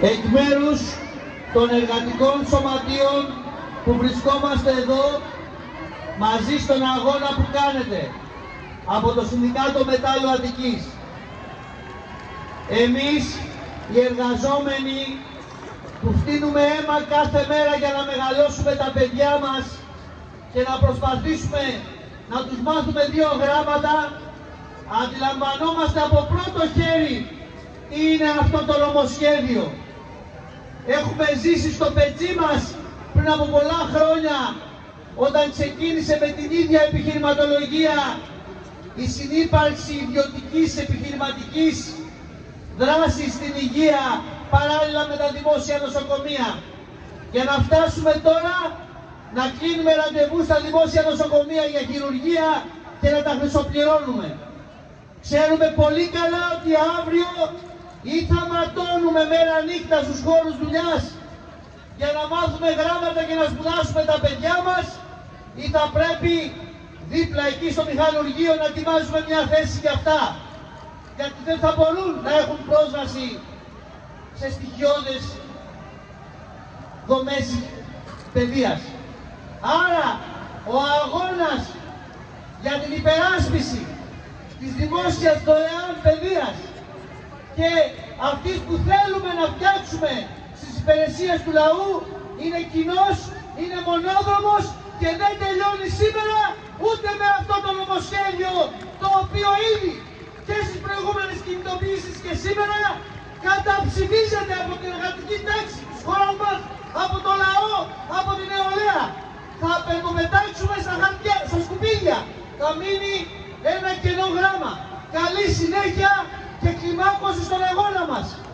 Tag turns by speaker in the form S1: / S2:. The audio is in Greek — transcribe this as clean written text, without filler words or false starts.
S1: εκ μέρους των εργατικών σωματείων που βρισκόμαστε εδώ μαζί στον αγώνα που κάνετε από το Συνδικάτο Μετάλλου Αττικής. Εμείς οι εργαζόμενοι που φτύνουμε αίμα κάθε μέρα για να μεγαλώσουμε τα παιδιά μας και να προσπαθήσουμε να τους μάθουμε 2 γράμματα, αντιλαμβανόμαστε από πρώτο χέρι τι είναι αυτό το νομοσχέδιο. Έχουμε ζήσει στο πετσί μας πριν από πολλά χρόνια, όταν ξεκίνησε με την ίδια επιχειρηματολογία η συνύπαρξη ιδιωτικής επιχειρηματικής δράσης στην υγεία παράλληλα με τα δημόσια νοσοκομεία. Για να φτάσουμε τώρα να κλείνουμε ραντεβού στα δημόσια νοσοκομεία για χειρουργία και να τα χρυσοπληρώνουμε. Ξέρουμε πολύ καλά ότι αύριο ή θα ματώνουμε μέρα νύχτα στους χώρους δουλειάς για να μάθουμε γράμματα και να σπουδάσουμε τα παιδιά μας, ή θα πρέπει δίπλα εκεί στο μηχανουργείο να ετοιμάζουμε μια θέση για αυτά, γιατί δεν θα μπορούν να έχουν πρόσβαση σε στοιχειώδες δομές παιδείας. Άρα ο αγώνας για την υπεράσπιση της δημόσιας δωρεάν παιδείας και αυτής που θέλουμε να φτιάξουμε στις υπηρεσίες του λαού είναι κοινός, είναι μονόδρομος και δεν τελειώνει σήμερα ούτε με αυτό το νομοσχέδιο, το οποίο ήδη και στις προηγούμενες κινητοποιήσεις και σήμερα καταψηφίζεται από την εργατική τάξη της χώρας μας, από το λαό, από την νεολαία. Θα το πετάξουμε στα χαρτιά, στα σκουπίδια. Θα μείνει ένα κενό γράμμα. Καλή συνέχεια και κλιμάκωση στον αγώνα μας.